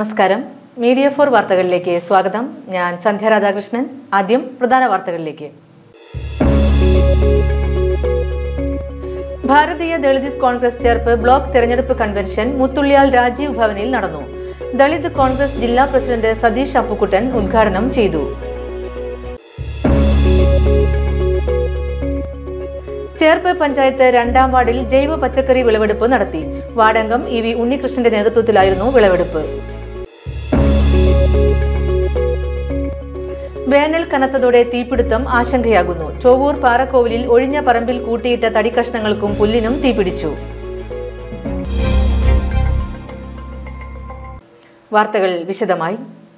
നമസ്കാരം. Media for വാർത്തകളിലേക്ക് സ്വാഗതം. ഞാൻ സന്ധ്യ രാധാകൃഷ്ണൻ. ആദ്യം പ്രധാന വാർത്തകളിലേക്ക്. ഭാരതീയ ദളിത് കോൺഗ്രസ് ചേർപ്പ് ബ്ലോക്ക് തെരഞ്ഞെടുപ്പ് കൺവെൻഷൻ മുത്തുള്ളിയാൽ രാജീവ് ഭവനിൽ നടന്നു. ദളിത് കോൺഗ്രസ് ജില്ലാ പ്രസിഡന്റ് സതീഷ് അപ്പുക്കുട്ടൻ ഉദ്ഘാടനം ചെയ്തു. ചേർപ്പ് പഞ്ചായത്ത് 2ാം വാർഡിൽ ജൈവ പച്ചക്കറി വിളവെടുപ്പ് നടത്തി. വാർഡംഗം ഇ.വി. ഉണ്ണികൃഷ്ണന്റെ നേതൃത്വത്തിലായിരുന്നു വിളവെടുപ്പ്. വേനൽ കനത്തതോടെ തീപിടുത്തം ആശങ്കയാകുന്നു. ചോവൂർ പാറക്കോവിലിൽ ഒഴിഞ്ഞ പറമ്പിൽ കൂട്ടിയിട്ട തടിക്കഷ്ണങ്ങൾക്കും പുല്ലിനും തീപിടിച്ചു. വാർത്തകൾ വിശദമായി.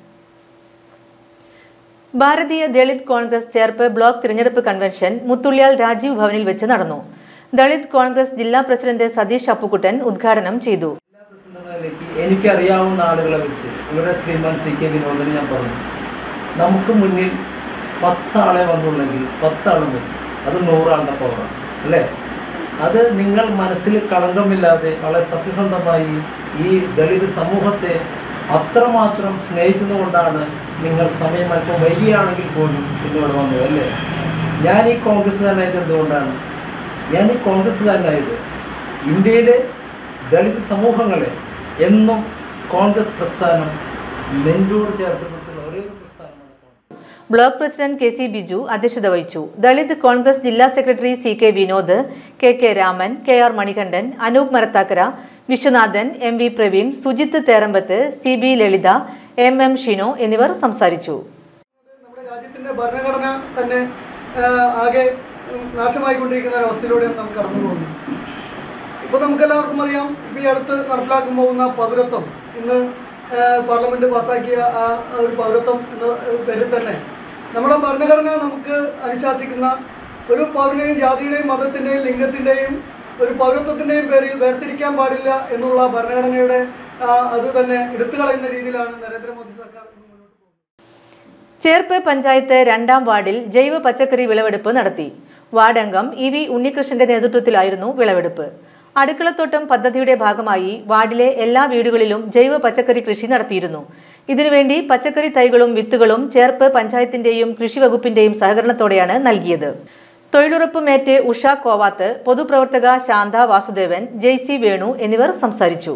ഭാരതീയ ദളിത് കോൺഗ്രസ് ചേർപ്പ് ബ്ലോക്ക് തിരഞ്ഞെടുപ്പ് കൺവെൻഷൻ മുത്തുള്ളിയാൽ രാജീവ് ഭവനിൽ വെച്ച് നടന്നു. ദളിത് കോൺഗ്രസ് ജില്ലാ പ്രസിഡന്റ് സതീഷ് അപ്പുക്കുട്ടൻ ഉദ്ഘാടനം ചെയ്തു. എനിക്കറിയാവുന്ന ആളുകളെ വെച്ച് ഇവിടെ ശ്രീമാൻ C.K. വിനോദന് ഞാൻ പറഞ്ഞു, നമുക്ക് മുന്നിൽ 10 ആളെ വന്നുള്ളെങ്കിൽ 10 ആളും വരും, അത് 100 ആളുടെ പവറാണ് അല്ലേ? അത് നിങ്ങൾ മനസ്സിൽ കളങ്കമില്ലാതെ വളരെ സത്യസന്ധമായി ഈ ദളിത് സമൂഹത്തെ അത്രമാത്രം സ്നേഹിക്കുന്നതുകൊണ്ടാണ് നിങ്ങൾ സമയം അല്പം വൈകിയാണെങ്കിൽ പോലും ഇന്നിവിടെ വന്നത് അല്ലേ? ഞാൻ ഈ കോൺഗ്രസ്സുകാരനായത് എന്തുകൊണ്ടാണ്? ഞാൻ ഈ കോൺഗ്രസ്സുകാരനായത് ഇന്ത്യയിലെ ദളിത് സമൂഹങ്ങളെ എന്നും കോൺഗ്രസ് പ്രസ്ഥാനം നെഞ്ചോട് ചേർത്ത് നിർത്തുന്ന ഒരേ ഒരു പ്രസ്ഥാനമാണ്. Block president K.C. ബിജു അധ്യക്ഷത വഹിച്ചു. ദളിത് കോൺഗ്രസ് ജില്ലാ secretary C.K. Vinod, K.K. Raman, K.R. Manikandan, Anoop Marathakkara, Viswanathan, M.V. Praveen, Sujith Therambath, C.B. Lalitha, M.M. Shino എന്നിവർ സംസാരിച്ചു. നമ്മുടെ രാജ്യത്തിന്റെ ഭരണഘടന തന്നെ ആകെ നാശമായിക്കൊണ്ടിരിക്കുന്ന ഒരവസ്ഥയിലൂടെയാണ് നമുക്ക് കടന്നു പോകുന്നത്. ഇപ്പോൾ നമുക്കെല്ലാവർക്കും അറിയാം, ഇപ്പോൾ ഈ അടുത്ത് നടപ്പിലാക്കാൻ പോകുന്ന പൗരത്വം, ഇന്ന് പാർലമെന്റ് പാസ്സാക്കിയ ആ ഒരു പൗരത്വം എന്ന പേരിൽ തന്നെ നമ്മുടെ ഭരണഘടന നമുക്ക് അനുശാസിക്കുന്ന ഒരു പൗരനെയും ജാതിയുടെയും മതത്തിൻ്റെയും ലിംഗത്തിൻ്റെയും ഒരു പൗരത്വത്തിൻ്റെയും പേരിൽ വേർതിരിക്കാൻ പാടില്ല എന്നുള്ള ഭരണഘടനയുടെ അത് തന്നെ എടുത്തു കളയുന്ന രീതിയിലാണ് നരേന്ദ്രമോദി സർക്കാർ മുന്നോട്ട് പോകുന്നത്. ചേർപ്പ് പഞ്ചായത്ത് 2ാം വാർഡിൽ ജൈവ പച്ചക്കറി വിളവെടുപ്പ് നടത്തി. വാർഡംഗം ഇ.വി. ഉണ്ണികൃഷ്ണന്റെ നേതൃത്വത്തിലായിരുന്നു വിളവെടുപ്പ്. അടുക്കളത്തോട്ടം പദ്ധതിയുടെ ഭാഗമായി വാർഡിലെ എല്ലാ വീടുകളിലും ജൈവ പച്ചക്കറി കൃഷി നടത്തിയിരുന്നു. ഇതിനുവേണ്ടി പച്ചക്കറി തൈകളും വിത്തുകളും ചേർപ്പ് പഞ്ചായത്തിന്റെയും കൃഷി വകുപ്പിന്റെയും സഹകരണത്തോടെയാണ് നൽകിയത്. തൊഴിലുറപ്പ് മേറ്റ് ഉഷ കോവാത്ത്, പൊതുപ്രവർത്തക ശാന്ത വാസുദേവൻ, JC വേണു എന്നിവർ സംസാരിച്ചു.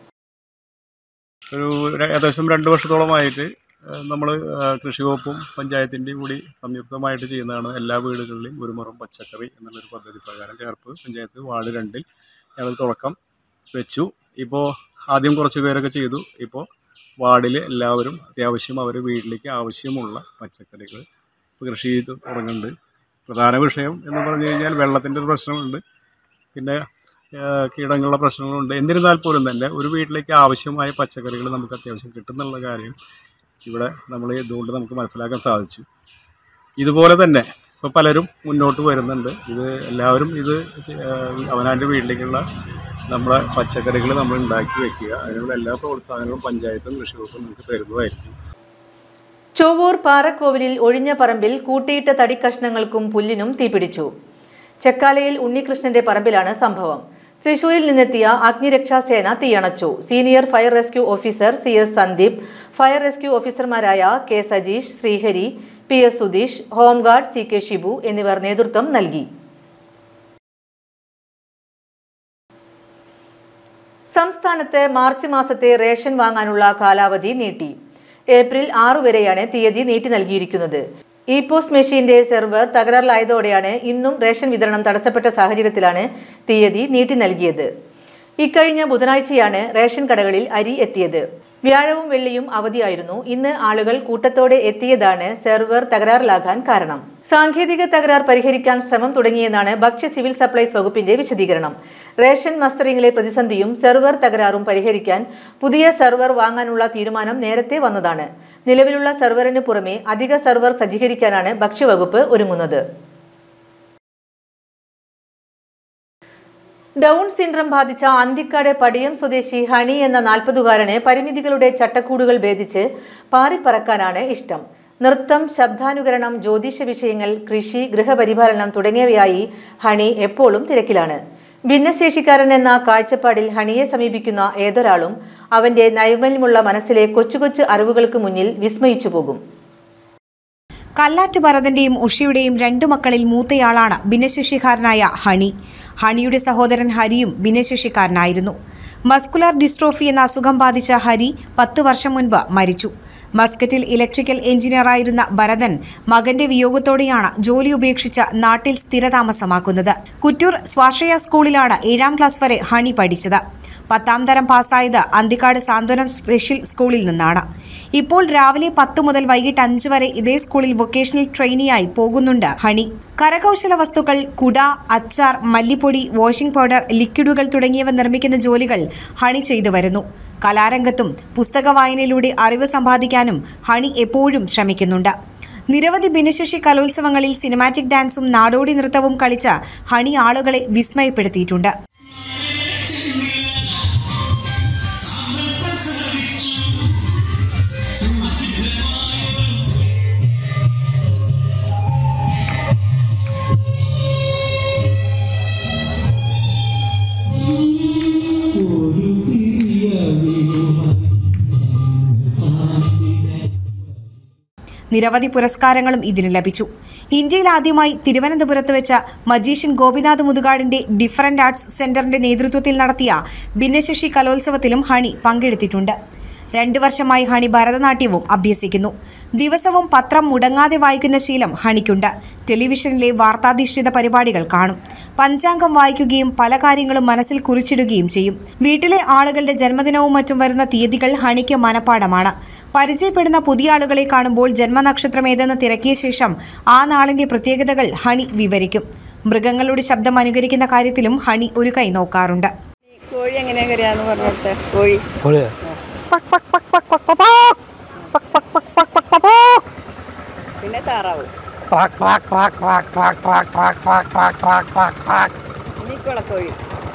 ഏകദേശം 2 വർഷത്തോളമായിട്ട് നമ്മൾ കൃഷി വകുപ്പും പഞ്ചായത്തിൻ്റെയും കൂടി സംയുക്തമായിട്ട് ചെയ്യുന്നതാണ്. എല്ലാ വീടുകളിലും ഒരു മുറം പച്ചക്കറി എന്നുള്ളൊരു പദ്ധതി പ്രകാരം ചേർപ്പ് പഞ്ചായത്ത് വാർഡ് 2-ൽ ഞങ്ങൾ തുടക്കം വെച്ചു. ഇപ്പോൾ ആദ്യം കുറച്ച് പേരൊക്കെ ചെയ്തു. ഇപ്പോൾ വാർഡിൽ എല്ലാവരും അത്യാവശ്യം അവർ വീട്ടിലേക്ക് ആവശ്യമുള്ള പച്ചക്കറികൾ കൃഷി ചെയ്ത് തുടങ്ങുന്നുണ്ട്. പ്രധാന വിഷയം എന്ന് പറഞ്ഞു കഴിഞ്ഞാൽ വെള്ളത്തിൻ്റെ ഒരു പ്രശ്നമുണ്ട്, പിന്നെ കീടങ്ങളുടെ പ്രശ്നങ്ങളുണ്ട്. എന്നിരുന്നാൽ പോലും തന്നെ ഒരു വീട്ടിലേക്ക് ആവശ്യമായ പച്ചക്കറികൾ നമുക്ക് അത്യാവശ്യം കിട്ടുന്നുള്ള കാര്യം ഇവിടെ നമ്മൾ ഇതുകൊണ്ട് നമുക്ക് മനസ്സിലാക്കാൻ സാധിച്ചു. ഇതുപോലെ തന്നെ ഇപ്പോൾ പലരും മുന്നോട്ട് വരുന്നുണ്ട്. ഇത് എല്ലാവരും ഇത് അവനവൻ്റെ വീട്ടിലേക്കുള്ള നമ്മുടെ പച്ചക്കറികൾ നമ്മൾ ഉണ്ടാക്കി വെക്കുക, അതിനുള്ള എല്ലാ പ്രോത്സാഹനങ്ങളും പഞ്ചായത്തും കൃഷി വകുപ്പും നമുക്ക് തരുന്നതായിരിക്കും. ചോവൂർ പാറക്കോവിലിൽ ഒഴിഞ്ഞ പറമ്പിൽ കൂട്ടിയിട്ട തടിക്കഷ്ണങ്ങൾക്കും പുല്ലിനും തീപിടിച്ചു. ചെക്കാലയിൽ ഉണ്ണികൃഷ്ണന്റെ പറമ്പിലാണ് സംഭവം. തൃശൂരിൽ നിന്നെത്തിയ അഗ്നിരക്ഷാസേന തീയണച്ചു. Senior fire rescue officer CS Sandeep, fire rescue ഓഫീസർമാരായ K. Sajeesh, Sreehari, PS Sudheesh, home guard C.K. Shibu എന്നിവർ നേതൃത്വം നൽകി. സംസ്ഥാനത്ത് മാർച്ച് മാസത്തെ റേഷൻ വാങ്ങാനുള്ള കാലാവധി നീട്ടി. ഏപ്രിൽ 6 വരെയാണ് തീയതി നീട്ടി നൽകിയിരിക്കുന്നത്. പോസ്റ്റ് മെഷീന്റെ സെർവർ തകരാറിലായതോടെയാണ് ഇന്നും റേഷൻ വിതരണം തടസ്സപ്പെട്ട സാഹചര്യത്തിലാണ് തീയതി നീട്ടി നൽകിയത്. ഇക്കഴിഞ്ഞ ബുധനാഴ്ചയാണ് റേഷൻ കടകളിൽ അരി എത്തിയത്. വ്യാഴവും വെള്ളിയും അവധിയായിരുന്നു. ഇന്ന് ആളുകൾ കൂട്ടത്തോടെ എത്തിയതാണ് സെർവർ തകരാറിലാകാൻ കാരണം. സാങ്കേതിക തകരാർ പരിഹരിക്കാൻ ശ്രമം തുടങ്ങിയെന്നാണ് ഭക്ഷ്യ സിവിൽ സപ്ലൈസ് വകുപ്പിന്റെ വിശദീകരണം. റേഷൻ മസ്റ്ററിംഗിലെ പ്രതിസന്ധിയും സെർവർ തകരാറും പരിഹരിക്കാൻ പുതിയ സെർവർ വാങ്ങാനുള്ള തീരുമാനം നേരത്തെ വന്നതാണ്. നിലവിലുള്ള സെർവറിന് പുറമെ അധിക സെർവർ സജ്ജീകരിക്കാനാണ് ഭക്ഷ്യവകുപ്പ് ഒരുങ്ങുന്നത്. ഡൗൺ സിൻഡ്രം ബാധിച്ച അന്തിക്കാട് പടിയം സ്വദേശി ഹണി എന്ന 40-കാരന് പരിമിതികളുടെ ചട്ടക്കൂടുകൾ ഭേദിച്ച് പാറിപ്പറക്കാനാണ് ഇഷ്ടം. നൃത്തം, ശബ്ദാനുകരണം, ജ്യോതിഷ വിഷയങ്ങൾ, കൃഷി, ഗൃഹപരിപാലനം തുടങ്ങിയവയായി ഹണി എപ്പോഴും തിരക്കിലാണ്. ഭിന്നശേഷിക്കാരൻ എന്ന കാഴ്ചപ്പാടിൽ ഹണിയെ സമീപിക്കുന്ന ഏതൊരാളും അവന്റെ നൈർമല്യമുള്ള മനസ്സിലെ കൊച്ചു കൊച്ചു അറിവുകൾക്ക് മുന്നിൽ വിസ്മയിച്ചു പോകും. കല്ലാറ്റ് ഭരതന്റെയും ഉഷയുടെയും 2 മക്കളിൽ മൂത്തയാളാണ് ഭിന്നശേഷിക്കാരനായ ഹണി. ഹണിയുടെ സഹോദരൻ ഹരിയും ഭിന്നശേഷിക്കാരനായിരുന്നു. മസ്കുലർ ഡിസ്ട്രോഫി എന്ന അസുഖം ബാധിച്ച ഹരി 10 വർഷം മുൻപ് മരിച്ചു. മസ്കറ്റിൽ ഇലക്ട്രിക്കൽ എഞ്ചിനീയറായിരുന്ന ഭരതൻ മകന്റെ വിയോഗത്തോടെയാണ് ജോലി ഉപേക്ഷിച്ച് നാട്ടിൽ സ്ഥിരതാമസമാക്കുന്നത്. കുറ്റൂർ സ്വാശ്രയ സ്കൂളിലാണ് 7ാം ക്ലാസ് വരെ ഹണി പഠിച്ചത്. 10ാം തരം പാസ്സായത് അന്തിക്കാട് സാന്ത്വനം സ്പെഷ്യൽ സ്കൂളിൽ നിന്നാണ്. ഇപ്പോൾ രാവിലെ 10 മുതൽ വൈകിട്ട് 5 വരെ ഇതേ സ്കൂളിൽ വൊക്കേഷണൽ ട്രെയിനിയായി പോകുന്നുണ്ട് ഹണി. കരകൗശല വസ്തുക്കൾ, കുട, അച്ചാർ, മല്ലിപ്പൊടി, വാഷിംഗ് പൗഡർ, ലിക്വിഡുകൾ തുടങ്ങിയവ നിർമ്മിക്കുന്ന ജോലികൾ ഹണി ചെയ്തു വരുന്നു. കലാരംഗത്തും പുസ്തക വായനയിലൂടെ അറിവ് സമ്പാദിക്കാനും ഹണി എപ്പോഴും ശ്രമിക്കുന്നുണ്ട്. നിരവധി ഭിന്നശേഷി കലോത്സവങ്ങളിൽ സിനിമാറ്റിക് ഡാൻസും നാടോടി നൃത്തവും കളിച്ച ഹണി ആളുകളെ വിസ്മയപ്പെടുത്തിയിട്ടുണ്ട്. നിരവധി പുരസ്കാരങ്ങളും ഇതിന് ലഭിച്ചു. ഇന്ത്യയിൽ ആദ്യമായി തിരുവനന്തപുരത്ത് വെച്ച മജീഷ്യൻ ഗോപിനാഥ് മുതുകാടിന്റെ ഡിഫറന്റ് ആർട്സ് സെന്ററിന്റെ നേതൃത്വത്തിൽ നടത്തിയ ഭിന്നശേഷി കലോത്സവത്തിലും ഹണി പങ്കെടുത്തിട്ടുണ്ട്. 2 വർഷമായി ഹണി ഭരതനാട്യവും അഭ്യസിക്കുന്നു. ദിവസവും പത്രം മുടങ്ങാതെ വായിക്കുന്ന ശീലം ഹണിക്കുണ്ട്. ടെലിവിഷനിലെ വാർത്താധിഷ്ഠിത പരിപാടികൾ കാണും. പഞ്ചാംഗം വായിക്കുകയും പല കാര്യങ്ങളും മനസ്സിൽ കുറിച്ചിടുകയും ചെയ്യും. വീട്ടിലെ ആളുകളുടെ ജന്മദിനവും മറ്റും വരുന്ന തീയതികൾ ഹണിക്ക് മനപ്പാടമാണ്. പരിചയപ്പെടുന്ന പുതിയ ആളുകളെ കാണുമ്പോൾ ജന്മനക്ഷത്രം ഏതെന്ന് തിരക്കിയ ശേഷം ആ നാളിന്റെ പ്രത്യേകതകൾ ഹണി വിവരിക്കും. മൃഗങ്ങളുടെ ശബ്ദം അനുകരിക്കുന്ന കാര്യത്തിലും ഹണി ഒരു കൈ നോക്കാറുണ്ട്. കോഴി എങ്ങനെയാന്ന് പറഞ്ഞോട്ടെ. കോഴി പിന്നെ താറാവ് ഇനി കുളക്കോഴി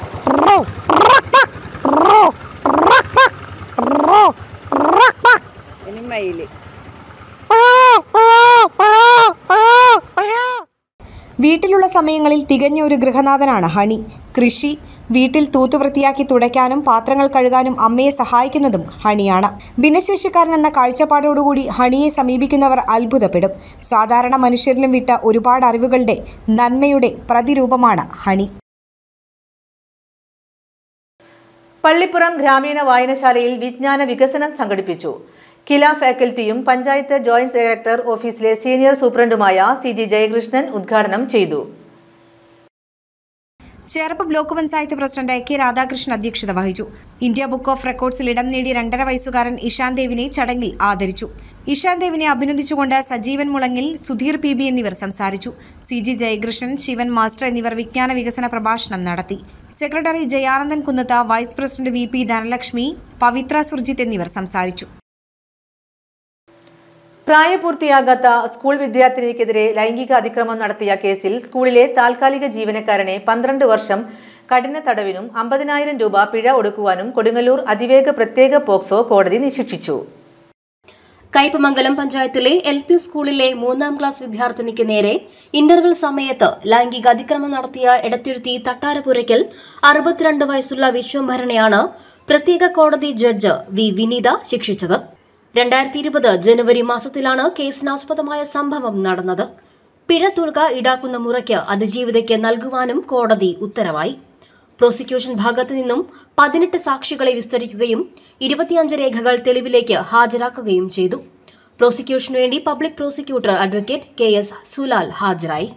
ഇനി മയില്. വീട്ടിലുള്ള സമയങ്ങളിൽ തികഞ്ഞ ഒരു ഗൃഹനാഥനാണ് ഹണി. കൃഷി, വീട്ടിൽ തൂത്തു വൃത്തിയാക്കി തുടയ്ക്കാനും പാത്രങ്ങൾ കഴുകാനും അമ്മയെ സഹായിക്കുന്നതും ഹണിയാണ്. ഭിന്നശേഷിക്കാരനെന്ന കാഴ്ചപ്പാടോടുകൂടി ഹണിയെ സമീപിക്കുന്നവർ അത്ഭുതപ്പെടും. സാധാരണ മനുഷ്യരിലും വിട്ട ഒരുപാട് അറിവുകളുടെ നന്മയുടെ പ്രതിരൂപമാണ് ഹണി. പള്ളിപ്പുറം ഗ്രാമീണ വായനശാലയിൽ വിജ്ഞാന വികസനം സംഘടിപ്പിച്ചു. കില ഫാക്കൽറ്റിയും പഞ്ചായത്ത് ജോയിന്റ് ഡയറക്ടർ ഓഫീസിലെ സീനിയർ സൂപ്രണ്ടുമായ CG ജയകൃഷ്ണൻ ഉദ്ഘാടനം ചെയ്തു. Cherpu block panchayat president AK Radhakrishnan അധ്യക്ഷത വഹിച്ചു. ഇന്ത്യ ബുക്ക് ഓഫ് റെക്കോർഡ്സിൽ ഇടം നേടിയ 2.5 വയസ്സുകാരൻ ഇഷാൻ ദേവിനെ ചടങ്ങിൽ ആദരിച്ചു. ഇഷാൻ ദേവിനെ അഭിനന്ദിച്ചുകൊണ്ട് സജീവൻ മുളങ്ങിൽ, സുധീർ PB എന്നിവർ സംസാരിച്ചു. CG ജയകൃഷ്ണൻ, ശിവൻ മാസ്റ്റർ എന്നിവർ വിജ്ഞാന വികസന പ്രഭാഷണം നടത്തി. Secretary Jayanandan Kunnath, vice president VP Dhanalakshmi, Pavithra Surjith എന്നിവർ സംസാരിച്ചു. പ്രായപൂർത്തിയാകാത്ത സ്കൂൾ വിദ്യാർത്ഥിനിക്കെതിരെ ലൈംഗിക അതിക്രമം നടത്തിയ കേസിൽ സ്കൂളിലെ താൽക്കാലിക ജീവനക്കാരനെ 12 വർഷം കഠിന തടവിനും 50,000 രൂപ പിഴ ഒടുക്കുവാനും കൊടുങ്ങല്ലൂർ അതിവേഗ പ്രത്യേക പോക്സോ കോടതി ശിക്ഷിച്ചു. കയ്പമംഗലം പഞ്ചായത്തിലെ LP സ്കൂളിലെ 3ാം ക്ലാസ് വിദ്യാർത്ഥിനിക്ക് നേരെ ഇന്റർവെൽ സമയത്ത് ലൈംഗിക അതിക്രമം നടത്തിയ എടത്തിരുത്തി തട്ടാരപുരയ്ക്കൽ 62 വയസ്സുള്ള വിശ്വംഭരനെയാണ് പ്രത്യേക കോടതി ജഡ്ജ് V വിനീത ശിക്ഷിച്ചത്. 2020 ജനുവരി മാസത്തിലാണ് കേസിനാസ്പദമായ സംഭവം നടന്നത്. പിഴ തുക ഈടാക്കുന്ന മുറയ്ക്ക് അതിജീവിതയ്ക്ക് നൽകുവാനും കോടതി ഉത്തരവായി. പ്രോസിക്യൂഷൻ ഭാഗത്തു നിന്നും 18 സാക്ഷികളെ വിസ്തരിക്കുകയും 25 രേഖകൾ തെളിവിലേക്ക് ഹാജരാക്കുകയും ചെയ്തു. പ്രോസിക്യൂഷനു വേണ്ടി public prosecutor advocate KS Sulal ഹാജരായി.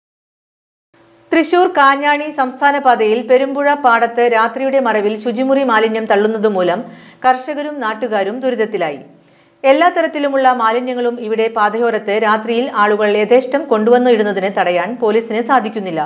തൃശൂർ കാഞ്ഞാണി സംസ്ഥാന പാതയിൽ പെരുമ്പുഴ പാടത്ത് രാത്രിയുടെ മറവിൽ ശുചിമുറി മാലിന്യം തള്ളുന്നതുമൂലം കർഷകരും നാട്ടുകാരും ദുരിതത്തിലായി. എല്ലാ തരത്തിലുമുള്ള മാലിന്യങ്ങളും ഇവിടെ പാതയോരത്ത് രാത്രിയിൽ ആളുകൾ യഥേഷ്ടം കൊണ്ടുവന്നു ഇടുന്നതിന് തടയാൻ പോലീസിന് സാധിക്കുന്നില്ല.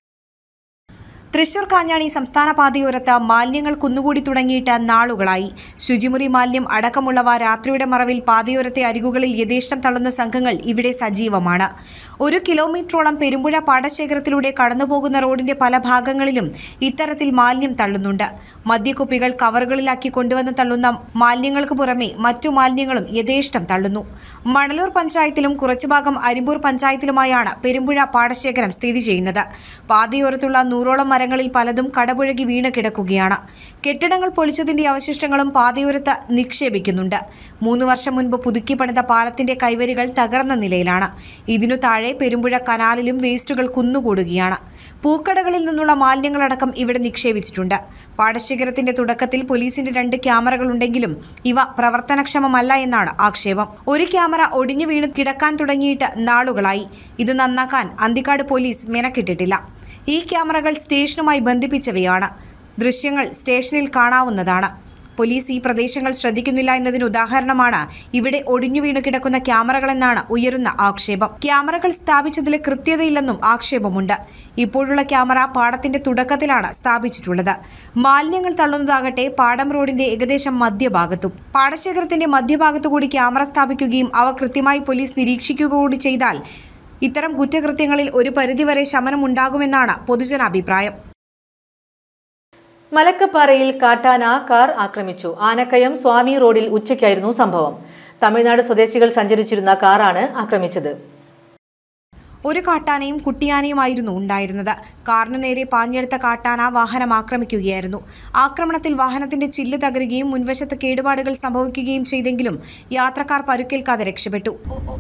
തൃശൂർ കാഞ്ഞാണി സംസ്ഥാന പാതയോരത്ത് മാലിന്യങ്ങൾ കുന്നുകൂടി തുടങ്ങിയിട്ട് നാളുകളായി. ശുചിമുറി മാലിന്യം അടക്കമുള്ളവ രാത്രിയുടെ മറവിൽ പാതയോരത്തെ അരികുകളിൽ യഥേഷ്ടം തള്ളുന്ന സംഘങ്ങൾ ഇവിടെ സജീവമാണ്. 1 കിലോമീറ്ററോളം പെരുമ്പുഴ പാടശേഖരത്തിലൂടെ കടന്നുപോകുന്ന റോഡിന്റെ പല ഭാഗങ്ങളിലും ഇത്തരത്തിൽ മാലിന്യം തള്ളുന്നുണ്ട്. മദ്യക്കുപ്പികൾ കവറുകളിലാക്കി കൊണ്ടുവന്ന് തള്ളുന്ന മാലിന്യങ്ങൾക്ക് പുറമെ മറ്റു മാലിന്യങ്ങളും യഥേഷ്ടം തള്ളുന്നു. മണലൂർ പഞ്ചായത്തിലും കുറച്ചുഭാഗം അരിമ്പൂർ പഞ്ചായത്തിലുമായാണ് പെരുമ്പുഴ പാടശേഖരം സ്ഥിതി ചെയ്യുന്നത്. പാതയോരത്തുള്ള 100ഓളം മരങ്ങളിൽ പലതും കടപുഴകി വീണ് കിടക്കുകയാണ്. കെട്ടിടങ്ങൾ പൊളിച്ചതിന്റെ അവശിഷ്ടങ്ങളും പാതയോരത്ത് നിക്ഷേപിക്കുന്നുണ്ട്. 3 വർഷം മുൻപ് പുതുക്കി പണിത പാലത്തിന്റെ കൈവരികൾ തകർന്ന നിലയിലാണ്. ഇതിനു താഴെ പെരുമ്പുഴ കനാലിലും വേസ്റ്റുകൾ കുന്നുകൂടുകയാണ്. പൂക്കടകളിൽ നിന്നുള്ള മാലിന്യങ്ങളടക്കം ഇവിടെ നിക്ഷേപിച്ചിട്ടുണ്ട്. പാടശേഖരത്തിന്റെ തുടക്കത്തിൽ പോലീസിന്റെ 2 ക്യാമറകളുണ്ടെങ്കിലും ഇവ പ്രവർത്തനക്ഷമമല്ല എന്നാണ് ആക്ഷേപം. ഒരു ക്യാമറ ഒടിഞ്ഞു വീണ് കിടക്കാൻ തുടങ്ങിയിട്ട് നാളുകളായി. ഇത് നന്നാക്കാൻ അന്തിക്കാട് പോലീസ് മെനക്കിട്ടിട്ടില്ല. ഈ ക്യാമറകൾ സ്റ്റേഷനുമായി ബന്ധിപ്പിച്ചവയാണ്. ദൃശ്യങ്ങൾ സ്റ്റേഷനിൽ കാണാവുന്നതാണ്. പോലീസ് ഈ പ്രദേശങ്ങൾ ശ്രദ്ധിക്കുന്നില്ല എന്നതിന് ഉദാഹരണമാണ് ഇവിടെ ഒടിഞ്ഞു വീണ് കിടക്കുന്ന ക്യാമറകളെന്നാണ് ഉയരുന്ന ആക്ഷേപം. ക്യാമറകൾ സ്ഥാപിച്ചതിൽ കൃത്യതയില്ലെന്നും ആക്ഷേപമുണ്ട്. ഇപ്പോഴുള്ള ക്യാമറ പാടത്തിന്റെ തുടക്കത്തിലാണ് സ്ഥാപിച്ചിട്ടുള്ളത്. മാലിന്യങ്ങൾ തള്ളുന്നതാകട്ടെ പാടം റോഡിന്റെ ഏകദേശം മധ്യഭാഗത്തും. പാടശേഖരത്തിന്റെ മധ്യഭാഗത്തുകൂടി ക്യാമറ സ്ഥാപിക്കുകയും അവ കൃത്യമായി പോലീസ് നിരീക്ഷിക്കുക കൂടി ചെയ്താൽ ഇത്തരം കുറ്റകൃത്യങ്ങളിൽ ഒരു പരിധിവരെ ശമനമുണ്ടാകുമെന്നാണ് പൊതുജനാഭിപ്രായം. മലക്കപ്പാറയിൽ കാട്ടാന കാർ ആക്രമിച്ചു. ആനക്കയം സ്വാമി റോഡിൽ ഉച്ചയ്ക്കായിരുന്നു സംഭവം. തമിഴ്നാട് സ്വദേശികൾ സഞ്ചരിച്ചിരുന്ന കാറാണ് ആക്രമിച്ചത്. ഒരു കാട്ടാനയും കുട്ടിയാനയുമായിരുന്നു ഉണ്ടായിരുന്നത്. കാറിനു നേരെ പാഞ്ഞെടുത്ത കാട്ടാന വാഹനം ആക്രമിക്കുകയായിരുന്നു. ആക്രമണത്തിൽ വാഹനത്തിന്റെ ചില്ല് തകരുകയും മുൻവശത്ത് കേടുപാടുകൾ സംഭവിക്കുകയും ചെയ്തെങ്കിലും യാത്രക്കാർ പരുക്കേൽക്കാതെ രക്ഷപ്പെട്ടു.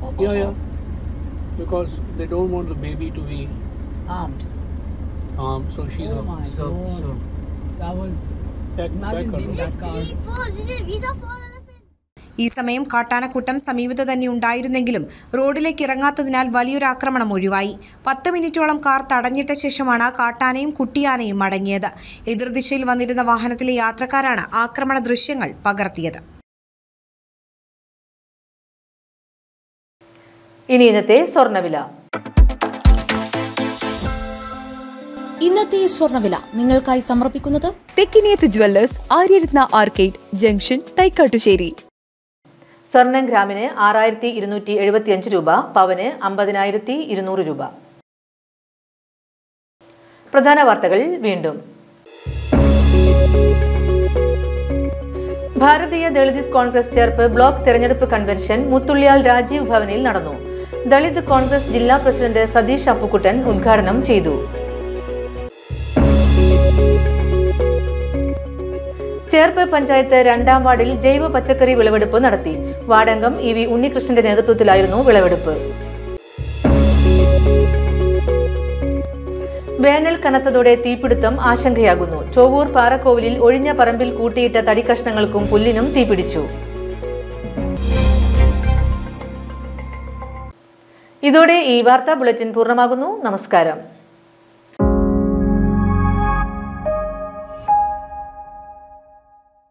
ഈ സമയം കാട്ടാനക്കൂട്ടം സമീപത്ത് തന്നെ ഉണ്ടായിരുന്നെങ്കിലും റോഡിലേക്ക് ഇറങ്ങാത്തതിനാൽ വലിയൊരു ആക്രമണം ഒഴിവായി. 10 മിനിറ്റോളം കാർ തടഞ്ഞിട്ട ശേഷമാണ് കാട്ടാനയും കുട്ടിയാനയും മടങ്ങിയത്. എതിർദിശയിൽ വന്നിരുന്ന വാഹനത്തിലെ യാത്രക്കാരാണ് ആക്രമണ ദൃശ്യങ്ങൾ പകർത്തിയത്. ഇനി ഇന്നത്തെ സ്വർണ്ണവില. ഇന്നത്തെ സ്വർണ്ണവില നിങ്ങൾക്കായി സമർപ്പിക്കുന്നത് Thekkiniyath jewellers, Aryaratna arcade junction, Thaikkattussery. സ്വർണം ഗ്രാമിന് 6275 രൂപ, പവന് 50,200 രൂപ. പ്രധാന വാർത്തകൾ വീണ്ടും. ഭാരതീയ ദളിത് കോൺഗ്രസ് ചേർപ്പ് ബ്ലോക്ക് തെരഞ്ഞെടുപ്പ് കൺവെൻഷൻ മുത്തുള്ളിയാൽ രാജീവ് ഭവനിൽ നടന്നു. ദളിത് കോൺഗ്രസ് ജില്ലാ പ്രസിഡന്റ് സതീഷ് അപ്പുക്കുട്ടൻ ഉദ്ഘാടനം ചെയ്തു. ചേർപ്പ് പഞ്ചായത്ത് 2ാം വാർഡിൽ ജൈവ പച്ചക്കറി വിളവെടുപ്പ് നടത്തി. വാർഡംഗം EV ഉണ്ണികൃഷ്ണന്റെ നേതൃത്വത്തിലായിരുന്നു വിളവെടുപ്പ്. വേനൽ കനത്തതോടെ തീപിടുത്തം ആശങ്കയാകുന്നു. ചോവൂർ പാറക്കോവിലിൽ ഒഴിഞ്ഞ പറമ്പിൽ കൂട്ടിയിട്ട തടിക്കഷ്ണങ്ങൾക്കും പുല്ലിനും തീപിടിച്ചു. ഇതോടെ ഈ വാർത്താ ബുള്ളറ്റിൻ പൂർണ്ണമാകുന്നു. നമസ്കാരം.